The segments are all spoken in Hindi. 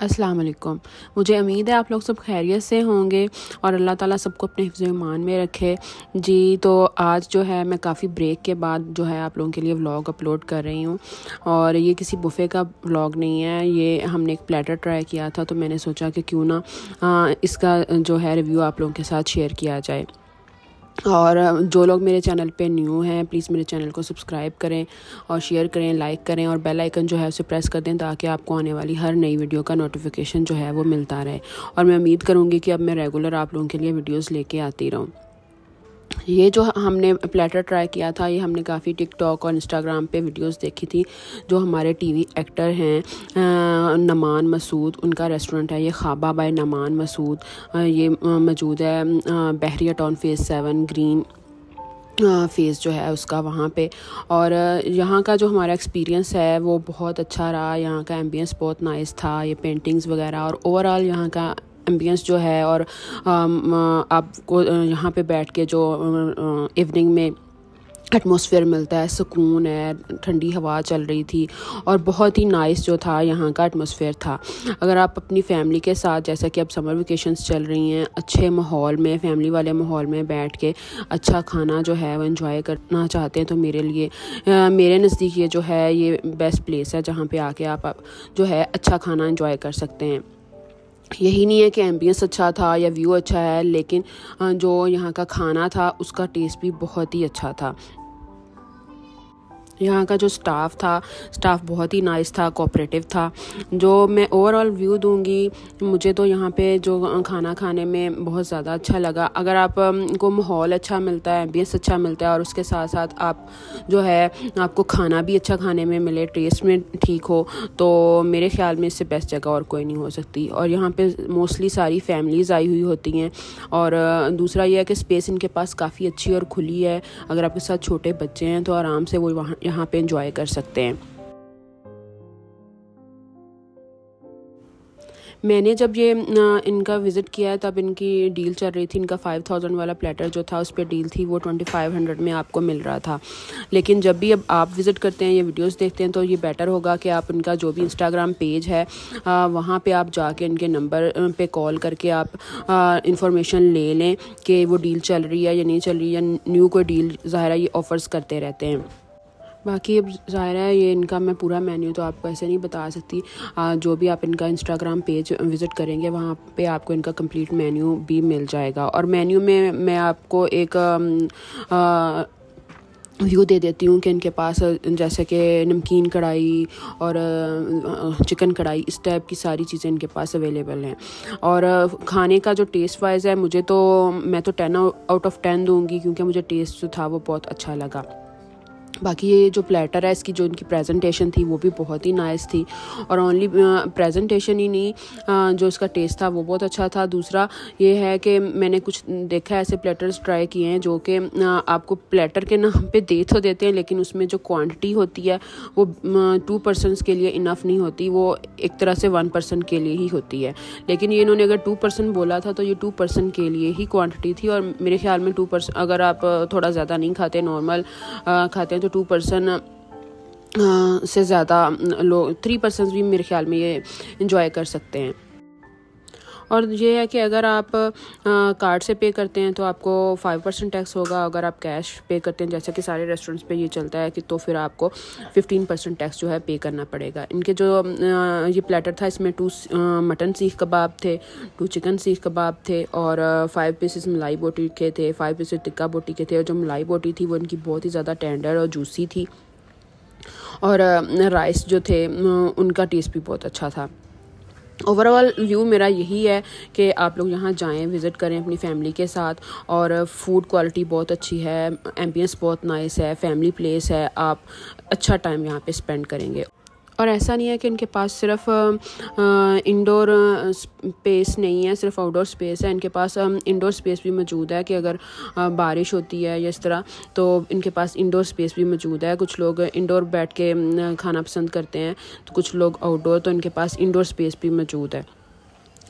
अस्सलाम वालेकुम। मुझे उम्मीद है आप लोग सब खैरियत से होंगे और अल्लाह ताला सबको अपने हिफ्ज़ ईमान में रखे जी। तो आज जो है मैं काफ़ी ब्रेक के बाद जो है आप लोगों के लिए व्लॉग अपलोड कर रही हूँ और ये किसी बुफ़े का व्लॉग नहीं है। ये हमने एक प्लेटर ट्राई किया था तो मैंने सोचा कि क्यों ना इसका जो है रिव्यू आप लोगों के साथ शेयर किया जाए। और जो लोग मेरे चैनल पे न्यू हैं प्लीज़ मेरे चैनल को सब्सक्राइब करें और शेयर करें, लाइक करें और बेल आइकन जो है उसे प्रेस कर दें ताकि आपको आने वाली हर नई वीडियो का नोटिफिकेशन जो है वो मिलता रहे। और मैं उम्मीद करूँगी कि अब मैं रेगुलर आप लोगों के लिए वीडियोस लेके आती रहूँ। ये जो हमने प्लेटर ट्राई किया था ये हमने काफ़ी टिकटॉक और इंस्टाग्राम पे वीडियोस देखी थी। जो हमारे टीवी एक्टर हैं नमान मसूद, उनका रेस्टोरेंट है ये ख़ाबा बाय नमान मसूद। ये मौजूद है Bahria town phase 7 green phase जो है उसका वहाँ पे। और यहाँ का जो हमारा एक्सपीरियंस है वो बहुत अच्छा रहा। यहाँ का एम्बियंस बहुत नाइस था, ये पेंटिंग्स वगैरह और ओवरऑल यहाँ का एम्बियंस जो है। और आपको यहाँ पे बैठ के जो इवनिंग में एटमॉस्फेयर मिलता है, सुकून है, ठंडी हवा चल रही थी और बहुत ही नाइस जो था यहाँ का एटमॉस्फेयर था। अगर आप अपनी फैमिली के साथ, जैसा कि अब समर वेकेशंस चल रही हैं, अच्छे माहौल में, फैमिली वाले माहौल में बैठ के अच्छा खाना जो है वो एंजॉय करना चाहते हैं तो मेरे लिए मेरे नज़दीक ये जो है ये बेस्ट प्लेस है जहाँ पे आके आप जो है अच्छा खाना एंजॉय कर सकते हैं। यही नहीं है कि एम्बियंस अच्छा था या व्यू अच्छा है, लेकिन जो यहाँ का खाना था उसका टेस्ट भी बहुत ही अच्छा था। यहाँ का जो स्टाफ बहुत ही नाइस था, कोऑपरेटिव था। जो मैं ओवरऑल व्यू दूंगी, मुझे तो यहाँ पे जो खाना खाने में बहुत ज़्यादा अच्छा लगा। अगर आप को माहौल अच्छा मिलता है, एम्बियंस अच्छा मिलता है और उसके साथ साथ आप जो है आपको खाना भी अच्छा खाने में मिले, टेस्ट में ठीक हो, तो मेरे ख्याल में इससे बेस्ट जगह और कोई नहीं हो सकती। और यहाँ पे मोस्टली सारी फैमिलीज़ आई हुई होती हैं। और दूसरा यह है कि स्पेस इनके पास काफ़ी अच्छी और खुली है। अगर आपके साथ छोटे बच्चे हैं तो आराम से वो यहाँ पे एंजॉय कर सकते हैं। मैंने जब ये इनका विज़िट किया है तब इनकी डील चल रही थी। इनका 5000 वाला प्लेटर जो था उस पर डील थी, वो 2500 में आपको मिल रहा था। लेकिन जब भी अब आप विज़िट करते हैं, ये वीडियोस देखते हैं, तो ये बेटर होगा कि आप इनका जो भी इंस्टाग्राम पेज है वहाँ पे आप जाके इनके नंबर पे कॉल करके आप इंफॉर्मेशन ले लें कि वो डील चल रही है या नहीं चल रही है, या न्यू कोई डील ज़ाहिर है ये ऑफ़र्स करते रहते हैं। बाकी अब ज़ाहिर है ये इनका मैं पूरा मेन्यू तो आपको ऐसे नहीं बता सकती। जो भी आप इनका इंस्टाग्राम पेज विज़िट करेंगे वहाँ पे आपको इनका कंप्लीट मेन्यू भी मिल जाएगा। और मेन्यू में मैं आपको एक व्यू दे देती हूँ कि इनके पास जैसे कि नमकीन कढ़ाई और चिकन कढ़ाई, इस टाइप की सारी चीज़ें इनके पास अवेलेबल हैं। और खाने का जो टेस्ट वाइज है मैं तो 10 आउट ऑफ 10 दूँगी क्योंकि मुझे टेस्ट जो था वो बहुत अच्छा लगा। बाकी ये जो प्लेटर है इसकी जो इनकी प्रेजेंटेशन थी वो भी बहुत ही नाइस थी। और ओनली प्रेजेंटेशन ही नहीं, जो इसका टेस्ट था वो बहुत अच्छा था। दूसरा ये है कि मैंने कुछ देखा है ऐसे प्लेटर्स ट्राई किए हैं जो कि आपको प्लेटर के नाम पे दे तो देते हैं, लेकिन उसमें जो क्वांटिटी होती है वो 2 पर्सनस के लिए इनफ नहीं होती, वो एक तरह से 1 पर्सन के लिए ही होती है। लेकिन ये इन्होंने अगर 2 पर्सन बोला था तो ये 2 पर्सन के लिए ही क्वांटिटी थी। और मेरे ख्याल में 2 पर्सन, अगर आप थोड़ा ज़्यादा नहीं खाते, नॉर्मल खाते हैं, तो 2 पर्सन से ज़्यादा लोग 3 पर्सन भी मेरे ख्याल में ये इंजॉय कर सकते हैं। और ये है कि अगर आप कार्ड से पे करते हैं तो आपको 5% टैक्स होगा। अगर आप कैश पे करते हैं, जैसे कि सारे रेस्टोरेंट्स पे ये चलता है, कि तो फिर आपको 15% टैक्स जो है पे करना पड़ेगा। इनके जो ये प्लेटर था इसमें 2 मटन सीख कबाब थे, 2 चिकन सीख कबाब थे और 5 पीसेस मलाई बोटी के थे, 5 पीसेस टिक्का बोटी के थे। और जो मलाई बोटी थी वो इनकी बहुत ही ज़्यादा टेंडर और जूसी थी। और राइस जो थे उनका टेस्ट भी बहुत अच्छा था। ओवरऑल व्यू मेरा यही है कि आप लोग यहाँ जाएं, विज़िट करें अपनी फैमिली के साथ। और फूड क्वालिटी बहुत अच्छी है, एम्बियंस बहुत नाइस है, फैमिली प्लेस है, आप अच्छा टाइम यहाँ पे स्पेंड करेंगे। और ऐसा नहीं है कि इनके पास सिर्फ इंडोर स्पेस नहीं है, सिर्फ आउटडोर स्पेस है। इनके पास इंडोर स्पेस भी मौजूद है कि अगर बारिश होती है या इस तरह, तो इनके पास इंडोर स्पेस भी मौजूद है। कुछ लोग इंडोर बैठ के खाना पसंद करते हैं तो कुछ लोग आउटडोर, तो इनके पास इंडोर स्पेस भी मौजूद है।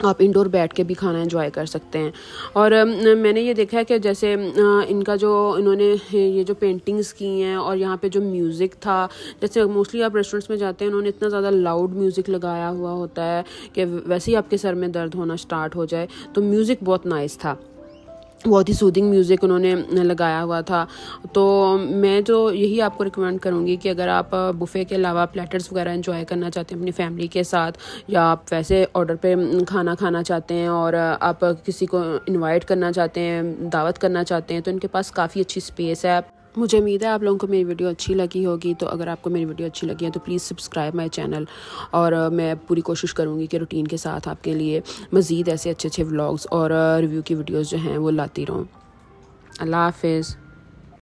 आप इंडोर बैठ के भी खाना एंजॉय कर सकते हैं। और मैंने ये देखा है कि जैसे इनका जो इन्होंने ये जो पेंटिंग्स की हैं और यहाँ पे जो म्यूज़िक था, जैसे मोस्टली आप रेस्टोरेंट्स में जाते हैं उन्होंने इतना ज़्यादा लाउड म्यूज़िक लगाया हुआ होता है कि वैसे ही आपके सर में दर्द होना स्टार्ट हो जाए। तो म्यूज़िक बहुत नाइस था, बहुत ही सूदिंग म्यूज़िक उन्होंने लगाया हुआ था। तो मैं जो यही आपको रिकमेंड करूँगी कि अगर आप बुफ़े के अलावा प्लेटर्स वगैरह एंजॉय करना चाहते हैं अपनी फैमिली के साथ, या आप वैसे ऑर्डर पे खाना खाना चाहते हैं और आप किसी को इनवाइट करना चाहते हैं, दावत करना चाहते हैं, तो इनके पास काफ़ी अच्छी स्पेस है। मुझे उम्मीद है आप लोगों को मेरी वीडियो अच्छी लगी होगी। तो अगर आपको मेरी वीडियो अच्छी लगी है तो प्लीज़ सब्सक्राइब माय चैनल, और मैं पूरी कोशिश करूँगी कि रूटीन के साथ आपके लिए मज़ीद ऐसे अच्छे अच्छे व्लॉग्स और रिव्यू की वीडियोज़ जो हैं वो लाती रहूँ। अल्लाह हाफिज़।